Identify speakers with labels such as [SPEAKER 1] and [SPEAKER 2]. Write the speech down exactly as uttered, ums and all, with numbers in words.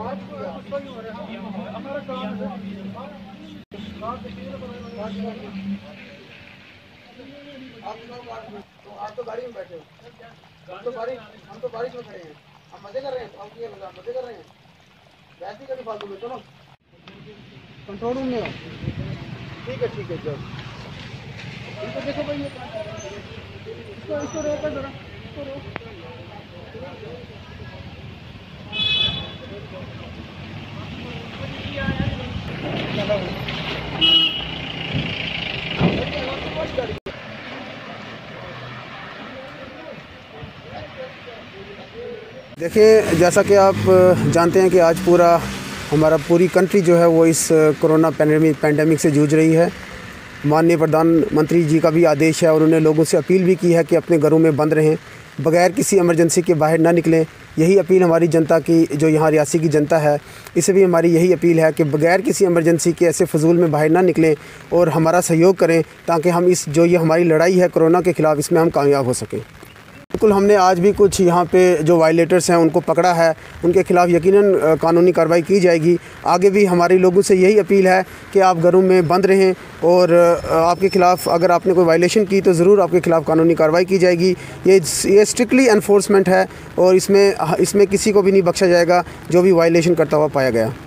[SPEAKER 1] आप तो गाड़ी में बैठे हो, हम तो बारिश हम तो बारिश में खड़े हैं, आप मजे कर रहे हैं, आप ये मजे कर रहे हैं, वैसे ही कभी फालतू में। चलो कंट्रोल रूम में हो, ठीक है ठीक है। चलो इनको देखो भाई, ये इसको इसको रोको जरा, इसको रोको। देखिए, जैसा कि आप जानते हैं कि आज पूरा हमारा पूरी कंट्री जो है वो इस कोरोना पैंडेमिक पैंडेमिक से जूझ रही है। माननीय प्रधानमंत्री जी का भी आदेश है और उन्होंने लोगों से अपील भी की है कि अपने घरों में बंद रहें, बगैर किसी इमरजेंसी के बाहर ना निकलें। यही अपील हमारी जनता की, जो यहाँ रियासी की जनता है, इसे भी हमारी यही अपील है कि बगैर किसी इमरजेंसी के ऐसे फजूल में बाहर ना निकलें और हमारा सहयोग करें, ताकि हम इस जो ये हमारी लड़ाई है कोरोना के ख़िलाफ़, इसमें हम कामयाब हो सकें। बिल्कुल, हमने आज भी कुछ यहाँ पे जो वायलेटर्स हैं उनको पकड़ा है, उनके ख़िलाफ़ यकीनन कानूनी कार्रवाई की जाएगी। आगे भी हमारे लोगों से यही अपील है कि आप घरों में बंद रहें और आपके ख़िलाफ़ अगर आपने कोई वायलेशन की तो ज़रूर आपके ख़िलाफ़ कानूनी कार्रवाई की जाएगी। ये ये स्ट्रिक्टली एनफोर्समेंट है और इसमें इसमें किसी को भी नहीं बख्शा जाएगा जो भी वायलेशन करता हुआ पाया गया।